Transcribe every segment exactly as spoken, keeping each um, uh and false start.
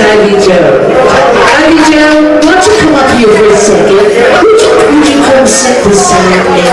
Ivy Joe. Ivy Joe, why don't you come up here for a second? Would you, would you come sit beside me?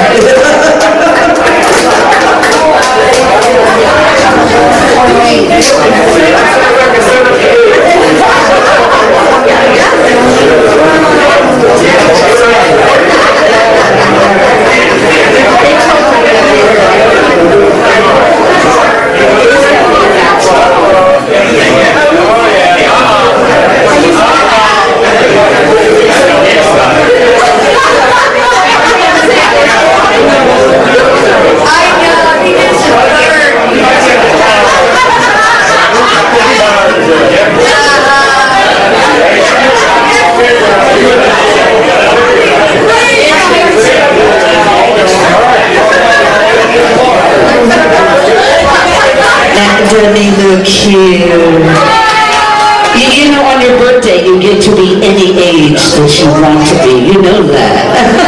Doesn't he look cute? You, you know, on your birthday, you get to be any age that you want to be. You know that.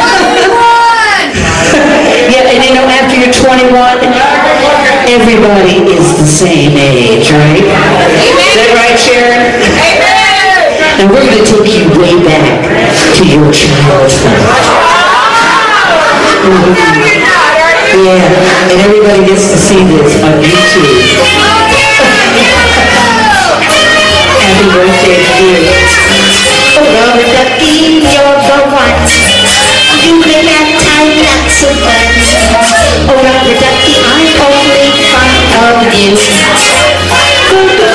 Yeah, and you know, after you're twenty-one, everybody is the same age, right? Is that right, Sharon? Amen. And we're going to take you way back to your childhood. Mm-hmm. Yeah, and everybody gets to see this on YouTube. Happy birthday to you. Oh, Robert Ducky, you're the one. You make that time lots of fun. Oh, Robert Ducky, I'm only fond of you. Oh,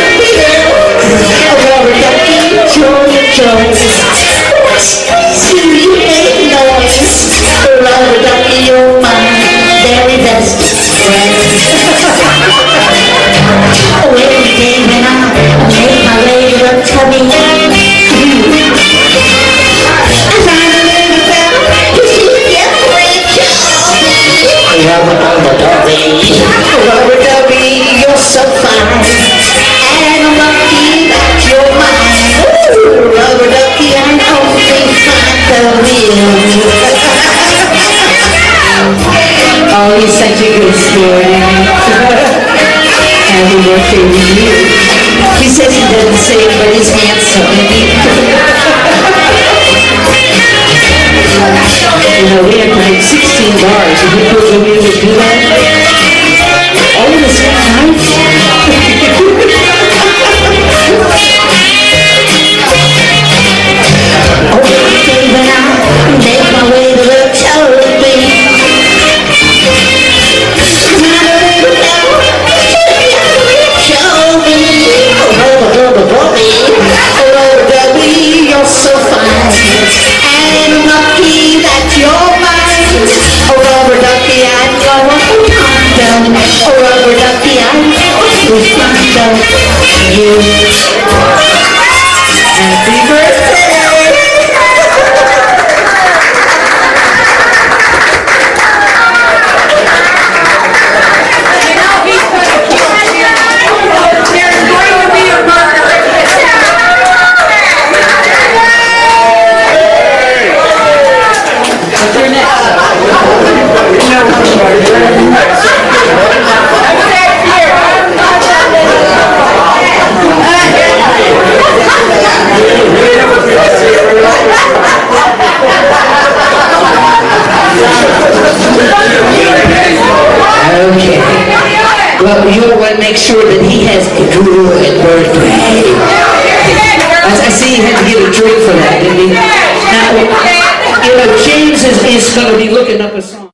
Robert Ducky, joy of joys. Do you make noise? Oh, Robert Ducky, you're mine. Very best friend. Oh, every day when I make my way to the tubby, I find a little girl who sees the rich. Robert Ducky, Robert Ducky, you're so fine, and I'm lucky that you're mine. Ooh, Robert Ducky, I'm only fond of you. Oh, he's such a good sport. Happy birthday to you. He says he doesn't say it, but he's handsome. You know, we have like sixteen bars. If you put them in, would do that? Oh, the same Oh, when I make my way to the television. You're so fine, and I'm lucky that you're mine. Oh, Robert Ducky, I'm going fond of. Oh, Robert Ducky, I'm always fond of you. Happy birthday! Okay. Well, you want to make sure that he has a good birthday. I see you had to get a drink for that, didn't he? Now, you know, James is, is going to be looking up a song.